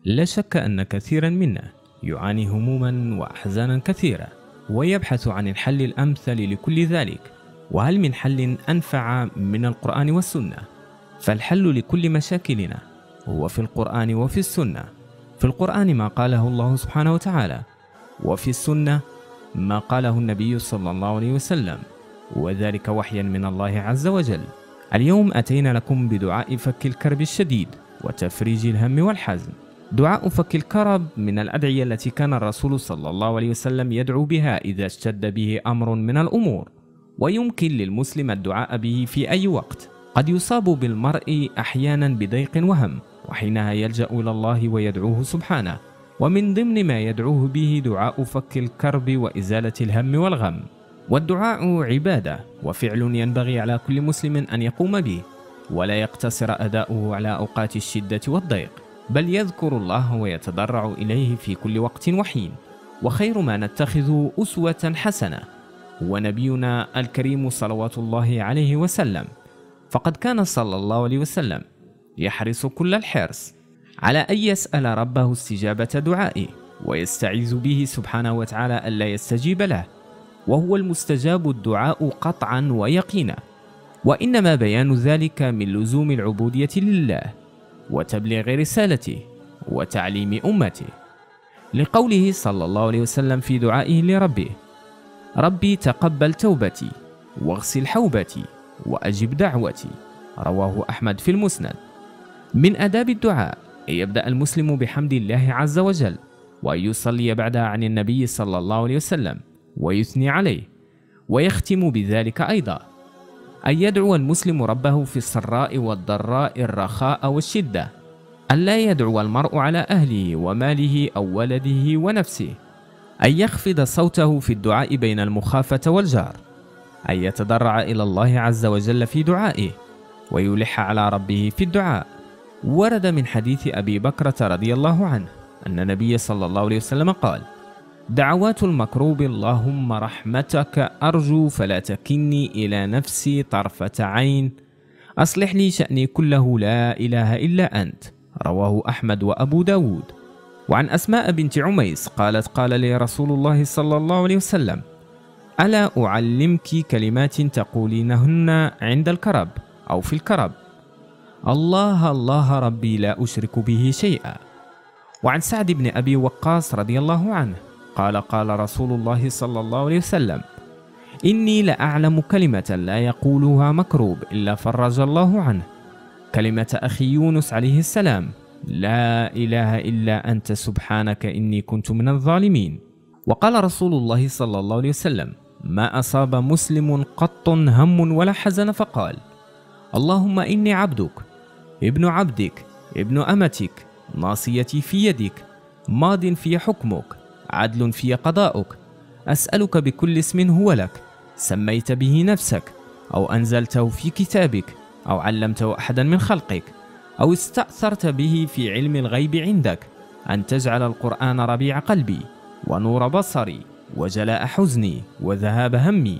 لا شك أن كثيرا منا يعاني هموما وأحزانا كثيرة، ويبحث عن الحل الأمثل لكل ذلك. وهل من حل أنفع من القرآن والسنة؟ فالحل لكل مشاكلنا هو في القرآن وفي السنة. في القرآن ما قاله الله سبحانه وتعالى، وفي السنة ما قاله النبي صلى الله عليه وسلم، وذلك وحيا من الله عز وجل. اليوم أتينا لكم بدعاء فك الكرب الشديد وتفريج الهم والحزن. دعاء فك الكرب من الأدعية التي كان الرسول صلى الله عليه وسلم يدعو بها إذا اشتد به أمر من الأمور، ويمكن للمسلم الدعاء به في أي وقت. قد يصاب بالمرء أحيانا بضيق وهم، وحينها يلجأ إلى الله ويدعوه سبحانه، ومن ضمن ما يدعوه به دعاء فك الكرب وإزالة الهم والغم. والدعاء عبادة وفعل ينبغي على كل مسلم أن يقوم به، ولا يقتصر أداؤه على أوقات الشدة والضيق، بل يذكر الله ويتضرع إليه في كل وقت وحين. وخير ما نتخذ أسوة حسنة هو نبينا الكريم صلوات الله عليه وسلم، فقد كان صلى الله عليه وسلم يحرص كل الحرص على أن يسأل ربه استجابة دعائه، ويستعيذ به سبحانه وتعالى ألا يستجيب له، وهو المستجاب الدعاء قطعا ويقينا. وإنما بيان ذلك من لزوم العبودية لله وتبليغ رسالته وتعليم أمته، لقوله صلى الله عليه وسلم في دعائه لربه: ربي تقبل توبتي واغسل حوبتي وأجب دعوتي، رواه أحمد في المسند. من آداب الدعاء أن يبدأ المسلم بحمد الله عز وجل، وأن يصلي بعدها عن النبي صلى الله عليه وسلم ويثني عليه، ويختم بذلك أيضا أن يدعو المسلم ربه في السراء والضراء، الرخاء والشدة، أن لا يدعو المرء على أهله وماله أو ولده ونفسه، أن يخفض صوته في الدعاء بين المخافة والجهر، أن يتضرع إلى الله عز وجل في دعائه، ويلح على ربه في الدعاء. ورد من حديث أبي بكرة رضي الله عنه أن النبي صلى الله عليه وسلم قال: دعوات المكروب اللهم رحمتك أرجو فلا تكلني إلى نفسي طرفة عين، أصلح لي شأني كله لا إله إلا أنت، رواه أحمد وأبو داود. وعن أسماء بنت عميس قالت: قال لي رسول الله صلى الله عليه وسلم: ألا أعلمك كلمات تقولينهن عند الكرب أو في الكرب؟ الله الله ربي لا أشرك به شيئا. وعن سعد بن أبي وقاص رضي الله عنه قال: قال رسول الله صلى الله عليه وسلم: إني لأعلم كلمة لا يقولها مكروب إلا فرج الله عنه، كلمة أخي يونس عليه السلام: لا إله إلا أنت سبحانك إني كنت من الظالمين. وقال رسول الله صلى الله عليه وسلم: ما أصاب مسلم قط هم ولا حزن فقال: اللهم إني عبدك ابن عبدك ابن أمتك، ناصيتي في يدك، ماض في حكمك، عدل في قضاؤك، أسألك بكل اسم هو لك سميت به نفسك أو أنزلته في كتابك أو علمته أحدا من خلقك أو استأثرت به في علم الغيب عندك، أن تجعل القرآن ربيع قلبي ونور بصري وجلاء حزني وذهاب همي،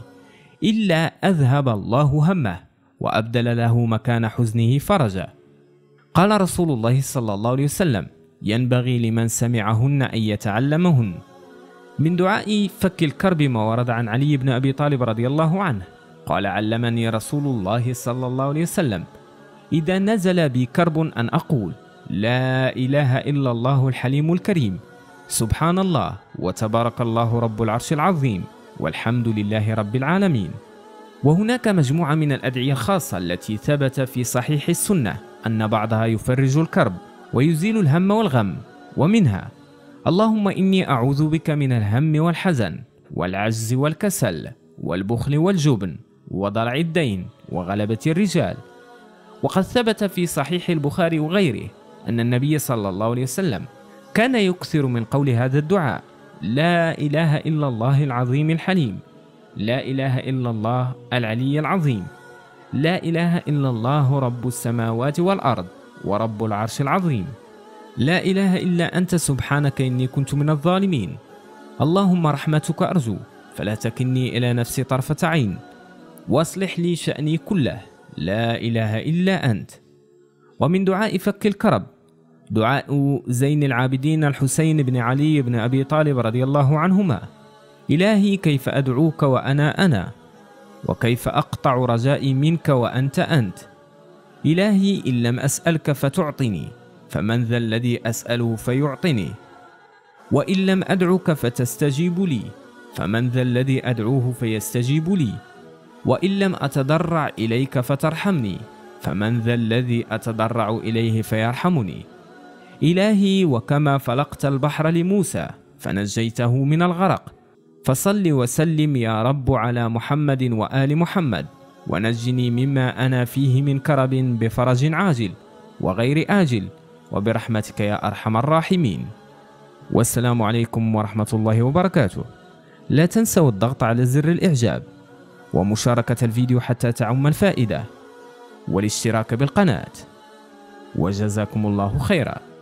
إلا أذهب الله همه وأبدل له مكان حزنه فرجا. قال رسول الله صلى الله عليه وسلم: ينبغي لمن سمعهن أن يتعلمهن. من دعاء فك الكرب ما ورد عن علي بن أبي طالب رضي الله عنه قال: علمني رسول الله صلى الله عليه وسلم إذا نزل بي كرب أن أقول: لا إله إلا الله الحليم الكريم، سبحان الله وتبارك الله رب العرش العظيم، والحمد لله رب العالمين. وهناك مجموعة من الأدعية الخاصة التي ثبت في صحيح السنة أن بعضها يفرج الكرب ويزيل الهم والغم، ومنها: اللهم إني أعوذ بك من الهم والحزن والعجز والكسل والبخل والجبن وضلع الدين وغلبة الرجال. وقد ثبت في صحيح البخاري وغيره أن النبي صلى الله عليه وسلم كان يكثر من قول هذا الدعاء: لا إله إلا الله العظيم الحليم، لا إله إلا الله العلي العظيم، لا إله إلا الله رب السماوات والأرض ورب العرش العظيم، لا إله إلا أنت سبحانك إني كنت من الظالمين، اللهم رحمتك أرجو فلا تكلني إلى نفسي طرفة عين، واصلح لي شأني كله لا إله إلا أنت. ومن دعاء فك الكرب دعاء زين العابدين الحسين بن علي بن أبي طالب رضي الله عنهما: إلهي كيف أدعوك وأنا أنا، وكيف أقطع رجائي منك وأنت أنت. إلهي إن لم أسألك فتعطني، فمن ذا الذي أسأله فيعطني؟ وإن لم أدعك فتستجيب لي، فمن ذا الذي أدعوه فيستجيب لي؟ وإن لم أتضرع إليك فترحمني، فمن ذا الذي أتضرع إليه فيرحمني؟ إلهي وكما فلقت البحر لموسى فنجيته من الغرق، فصل وسلم يا رب على محمد وآل محمد، ونجني مما أنا فيه من كرب بفرج عاجل وغير آجل، وبرحمتك يا أرحم الراحمين. والسلام عليكم ورحمة الله وبركاته. لا تنسوا الضغط على زر الإعجاب ومشاركة الفيديو حتى تعم الفائدة، والاشتراك بالقناة، وجزاكم الله خيرا.